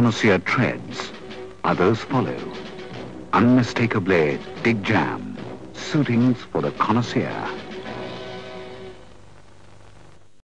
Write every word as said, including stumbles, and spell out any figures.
connoisseur treads, others follow. Unmistakably Big Jam, suitings for the connoisseur.